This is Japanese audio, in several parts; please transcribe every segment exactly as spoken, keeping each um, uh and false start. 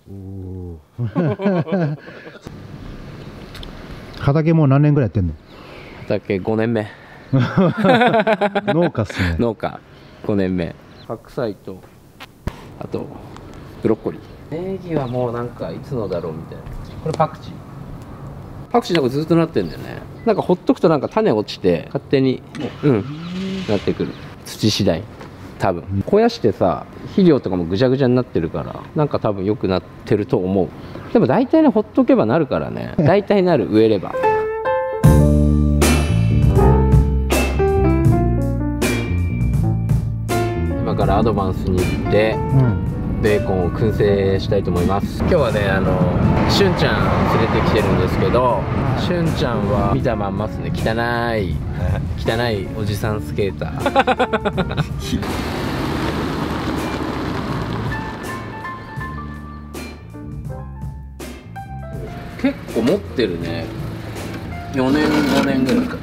畑もう何年ぐらいやってんの？ 畑ごねんめ。 農家っすね。 農家ごねんめ。白菜とあとブロッコリー。ネギはもうなんかいつのだろうみたいな。これパクチー。パクチーなんかずっとなってんだよね。なんかほっとくとなんか種落ちて勝手にうんなってくる。土次第多分肥やしてさ、肥料とかもぐちゃぐちゃになってるからなんか多分良くなってると思う。でも大体ねほっとけばなるからね。大体なる、植えれば。今からアドバンスに行って、うんベーコンを燻製したいと思います。今日はね、あのしゅんちゃん連れてきてるんですけど、しゅんちゃんは見たまんまっすね。汚い汚いおじさんスケーター。結構持ってるね。よねんごねんぐらいか。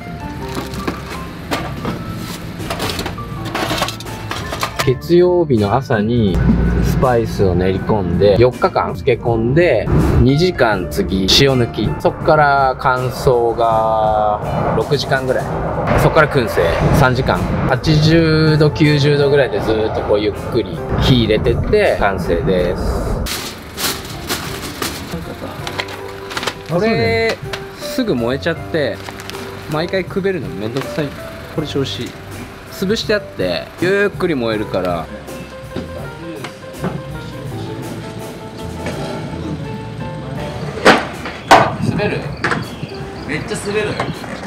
月曜日の朝にスパイスを練り込んでよっかかん漬け込んでにじかん次塩抜き、そこから乾燥がろくじかんぐらい、そこから燻製さんじかん、はちじゅうどきゅうじゅうどぐらいでずっとこうゆっくり火入れてって完成です。なんかさこれすぐ燃えちゃって毎回くべるのめんどくさい。これ調子いい。潰してあってゆっくり燃えるから滑る。めっちゃ滑る。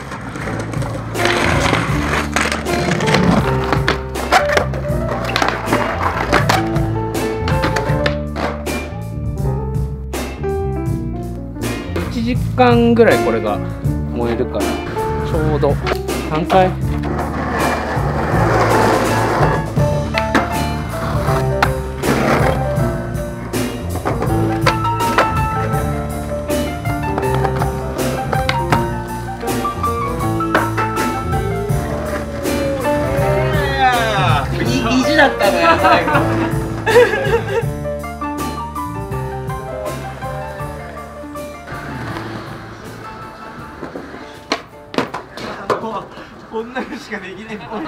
いちじかんぐらいこれが燃えるからちょうどさんかい。意地だったね最後。こんなのしかできないっぽい。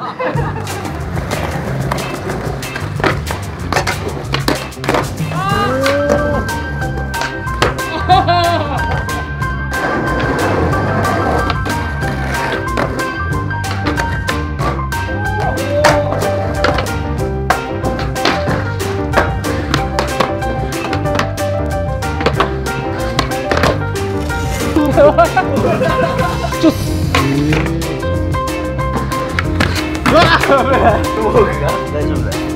ちょっうわっやべえ。道具が大丈夫だよ。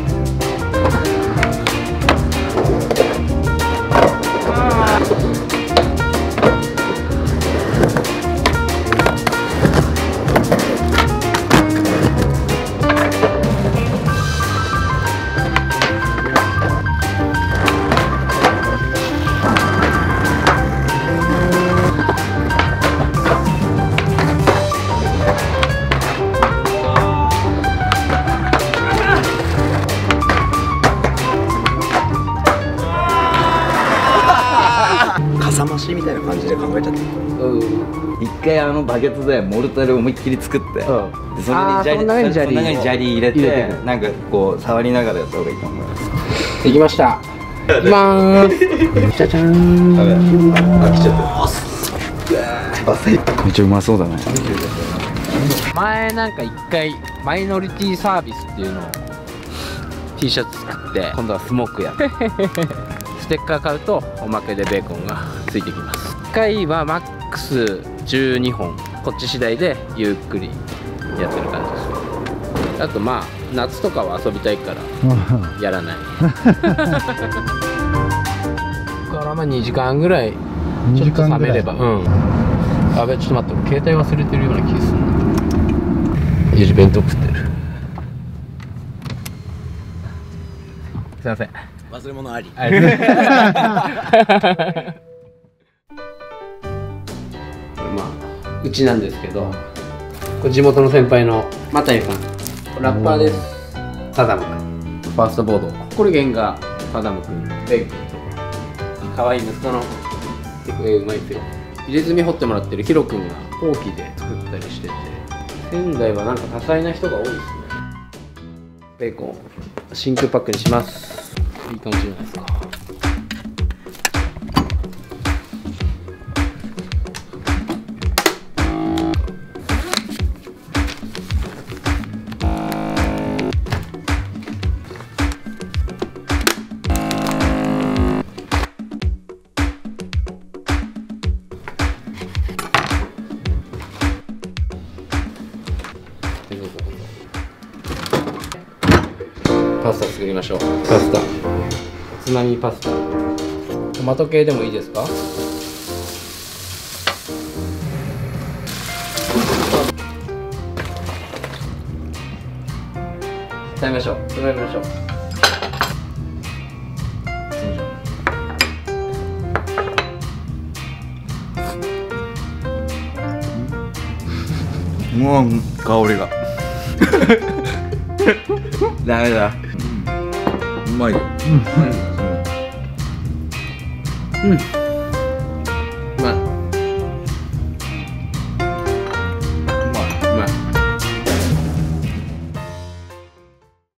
かさ増しみたいな感じで考えちゃって、一回あのバケツでモルタルを思いっきり作って、でそれに砂利入れてなんかこう触りながらやった方がいいと思います。 できました。いきまーす。じゃじゃーん。 飽きちゃった。めっちゃうまそうだね。 前なんか一回マイノリティサービスっていうのを T シャツ作って今度はスモークやってステッカー買うとおまけでベーコンがついてきます。いっかいはマックスじゅうにほん、こっち次第でゆっくりやってる感じです。あとまあ夏とかは遊びたいからやらないからまあにじかんぐらいちょっと冷めれば。うん。あべ、ちょっと待って、俺携帯忘れてるような気がするな。ゆじ弁当食ってる。すいません。 忘れ物あり。 まあうちなんですけど、これ地元の先輩の又谷さん、ラッパーです。サダム君、ファーストボード。これ原画サダム君、ベイ君と可愛い息子の結構絵うまいですよ。入れ墨掘ってもらってるヒロ君が後期で作ったりしてて、仙台はなんか多彩な人が多いですね。ベーコン真空パックにします。いい感じじゃないですか。パスタ作りましょう。パスタ、つまみパスタ、トマト系でもいいですか？食べましょう。食べましょう。 もう香りがダメだ。うまいよ。 うん。うん。